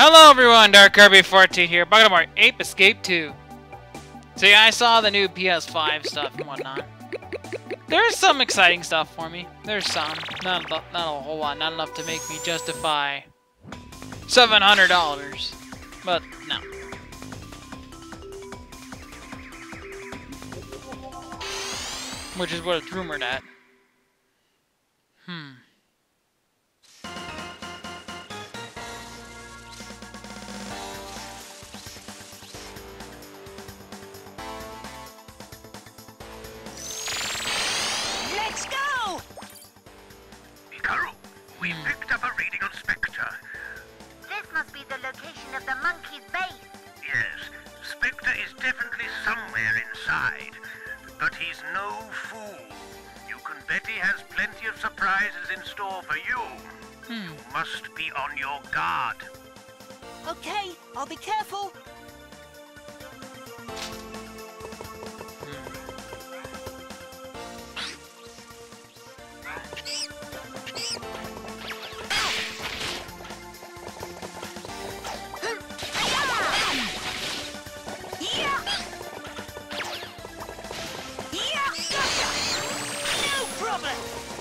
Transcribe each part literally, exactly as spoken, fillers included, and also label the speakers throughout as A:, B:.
A: Hello everyone, Dark Kirby fourteen here, back to more Ape Escape two. So yeah, I saw the new P S five stuff and whatnot. There's some exciting stuff for me. There's some. Not, not a whole lot, not enough to make me justify seven hundred dollars. But, no. Which is what it's rumored at. Hmm.
B: Let's go!
C: Hikaru, we
A: Hmm.
C: picked up a reading on Specter.
D: This must be the location of the monkey's base.
C: Yes, Specter is definitely somewhere inside. But he's no fool. You can bet he has plenty of surprises in store for you.
A: Hmm.
C: You must be on your guard.
B: Okay, I'll be careful. No problem.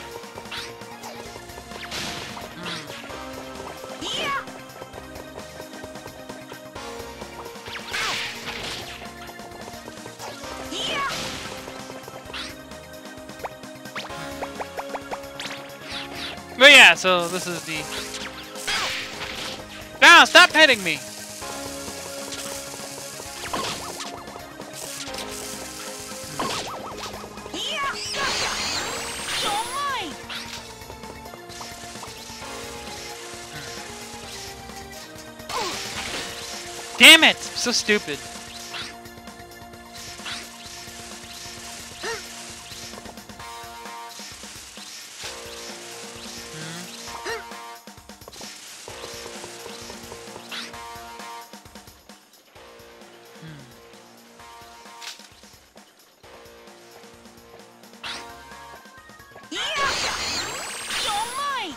B: Yeah. Yeah.
A: But yeah, so this is the... Now, stop hitting me!
B: Yeah. It's all mine.
A: Damn it! So stupid.
B: Yeah. It's all mine.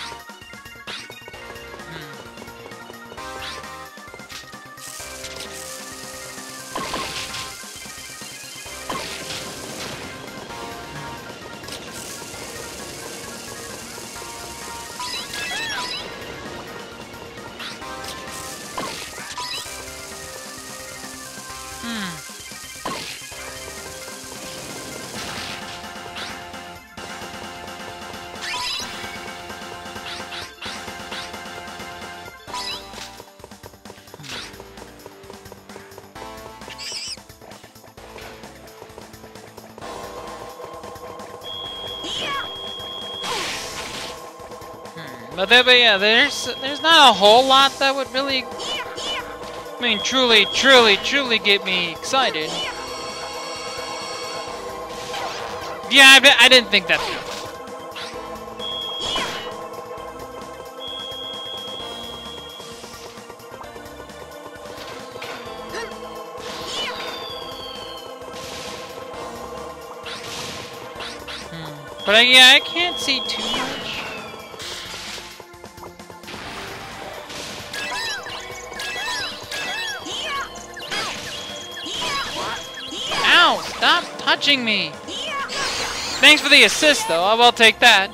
A: But, there, but yeah, there's there's not a whole lot that would really, I mean, truly, truly, truly get me excited. Yeah, I, I didn't think that through. Hmm. But I, yeah, I can't see too much. Ow! Stop touching me! Thanks for the assist, though. I will take that.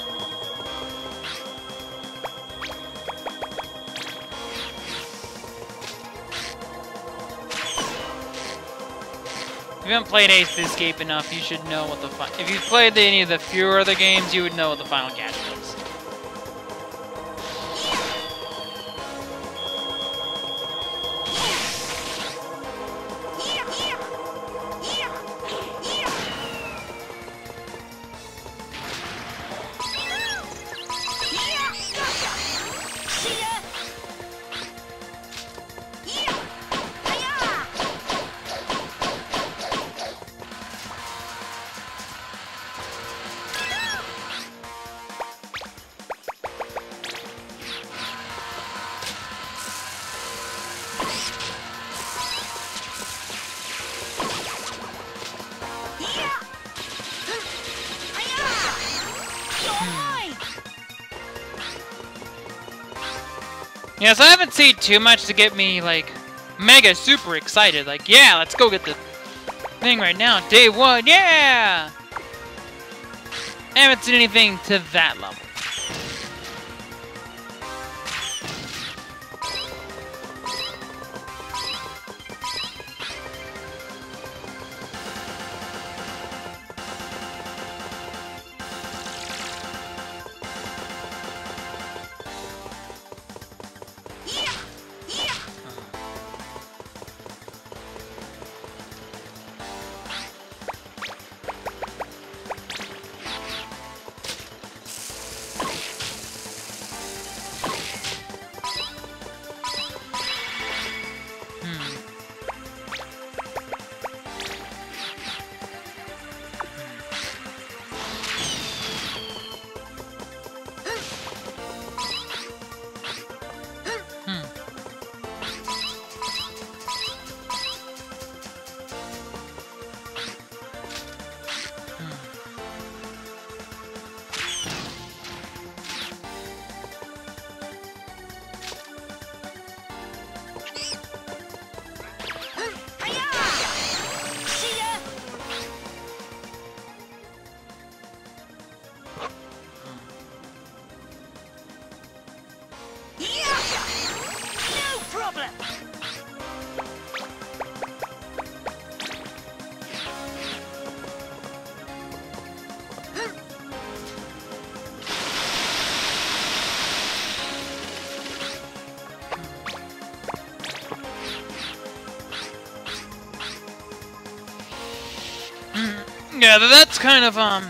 A: If you haven't played Ace Escape enough, you should know what the fi- if you've played the, any of the fewer other games, you would know what the final catch is. Yes, I haven't seen too much to get me, like, mega super excited. Like, yeah, let's go get the thing right now. Day one, yeah! I haven't seen anything to that level. Yeah, that's kind of, um...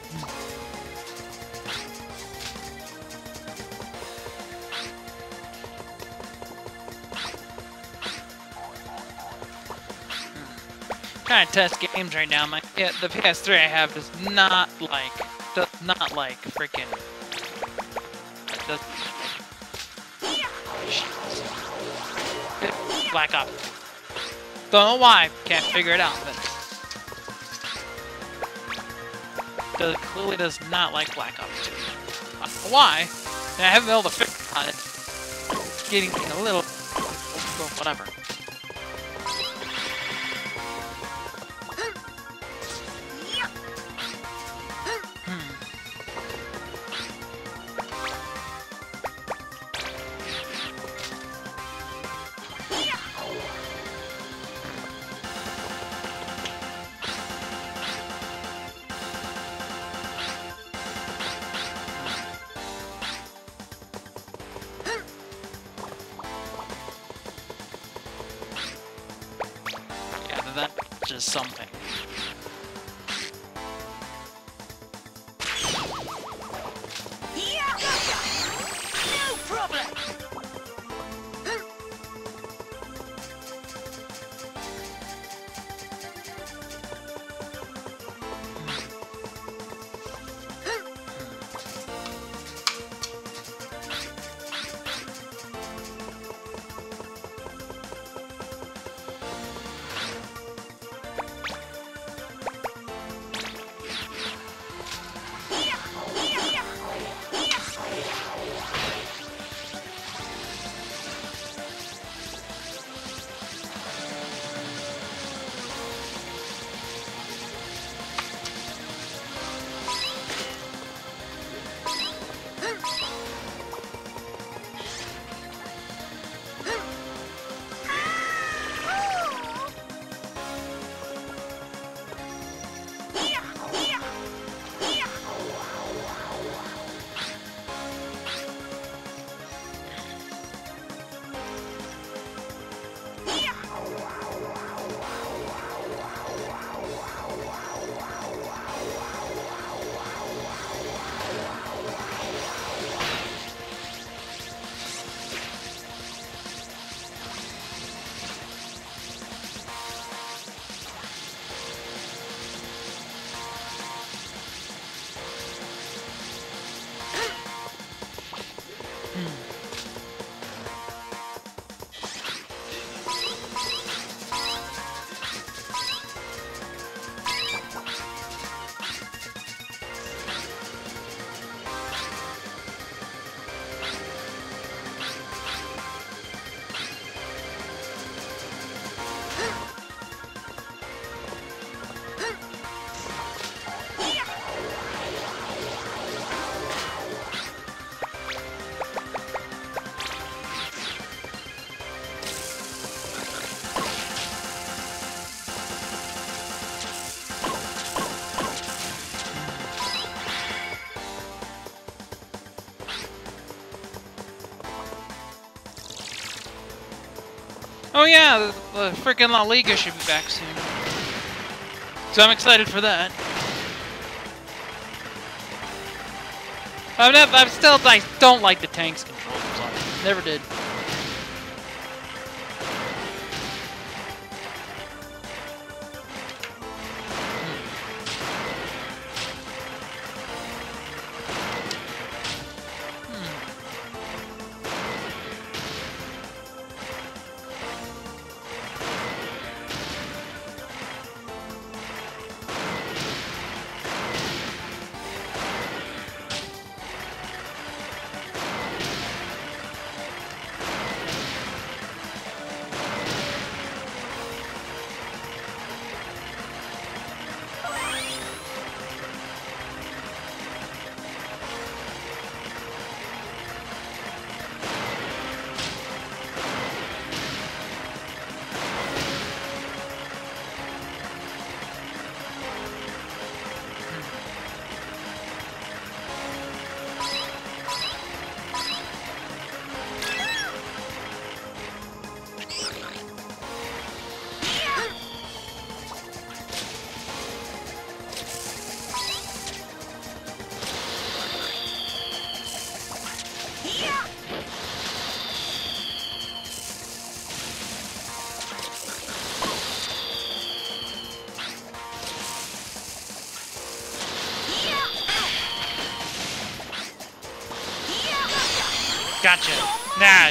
A: kind of test games right now. My yeah, the P S three I have does not like, does not like freaking. Does, Black Ops. Don't know why. Can't figure it out. But does, clearly does not like Black Ops two. I don't know why. And I haven't been able to figure it out. It's getting a little, well, whatever. That's just something.
B: Yeah. No problem.
A: Oh yeah, the, the freaking La Liga should be back soon. So I'm excited for that. I'm, not, I'm still, I don't like the tank's controls. I'm sorry. Never did. Gotcha. Nah.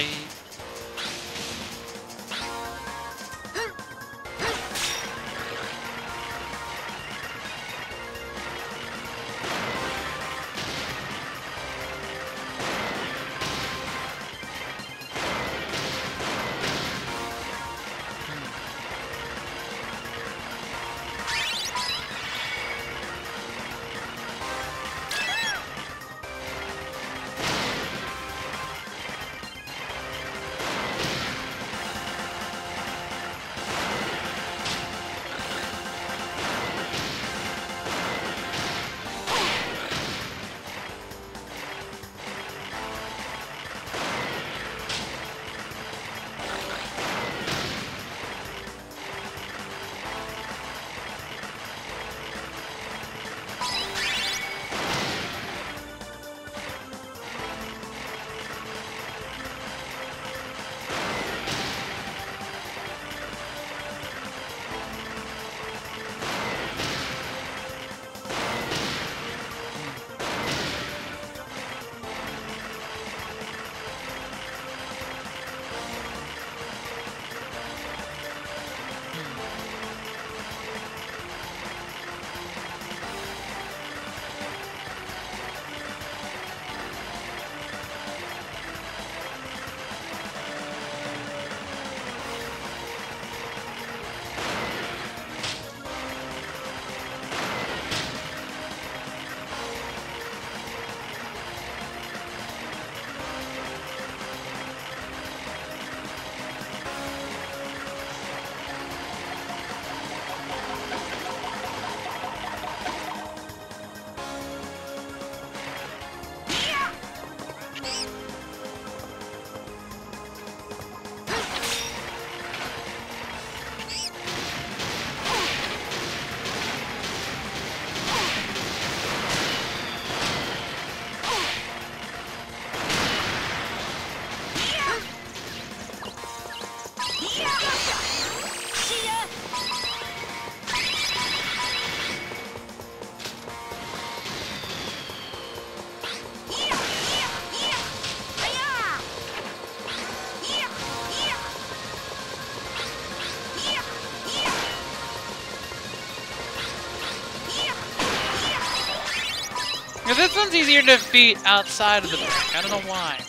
A: Now, this one's easier to defeat outside of the back. I don't know why.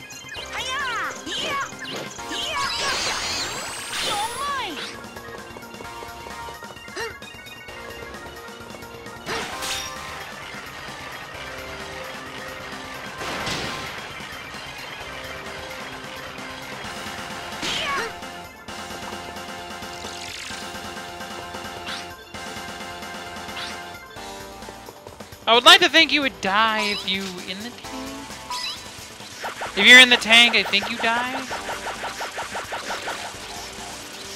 A: I would like to think you would die if you in the tank. If you're in the tank, I think you die.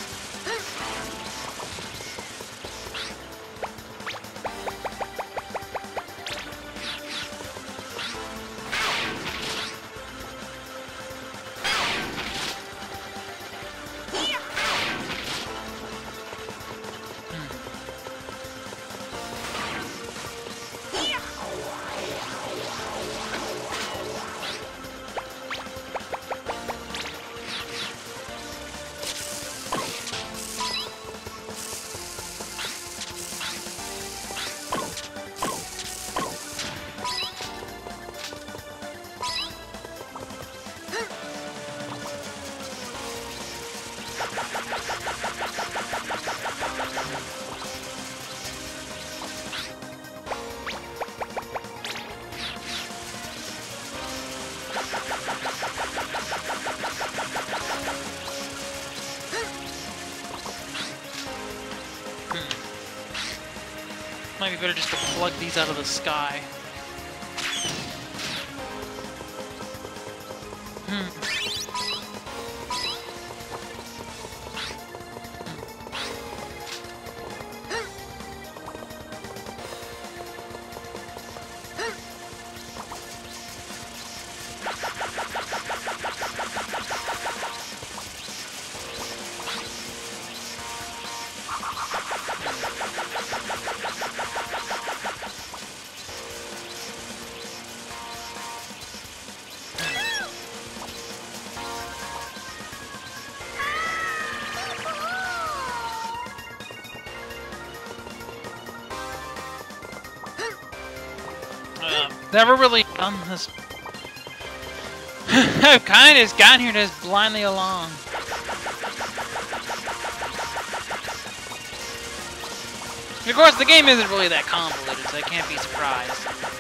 A: Might be better just to plug these out of the sky. Hmm. Never really done this. I've kind of just gotten here just blindly along. Of course, the game isn't really that convoluted, so I can't be surprised.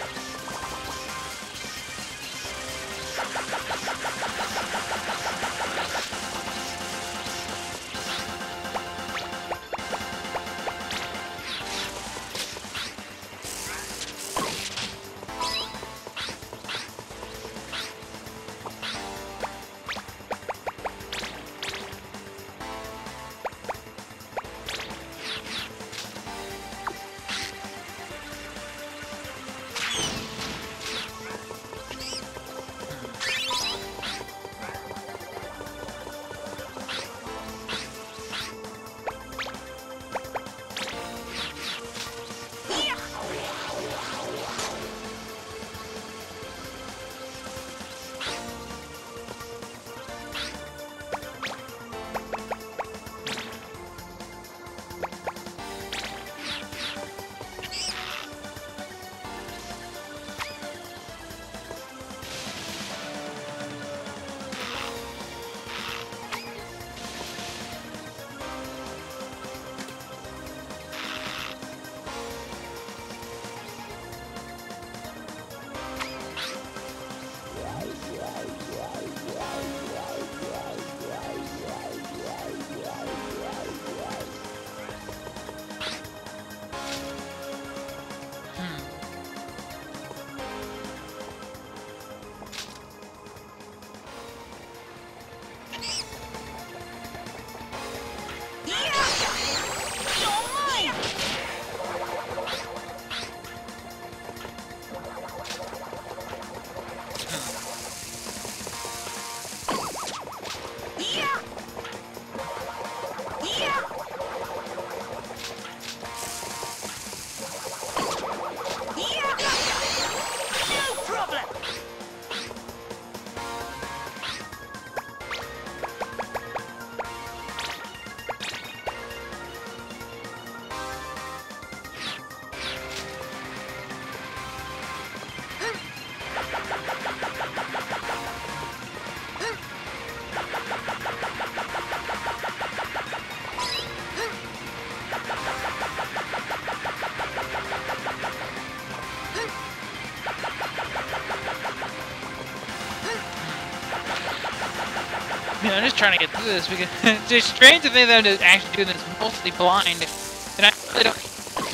A: You know, I'm just trying to get through this because it's just strange to think that I'm just actually doing this mostly blind, and I really don't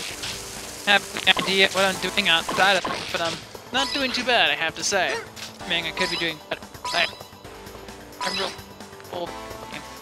A: have any idea what I'm doing outside of it, but I'm not doing too bad, I have to say. I mean, I could be doing better. I, I'm real old game.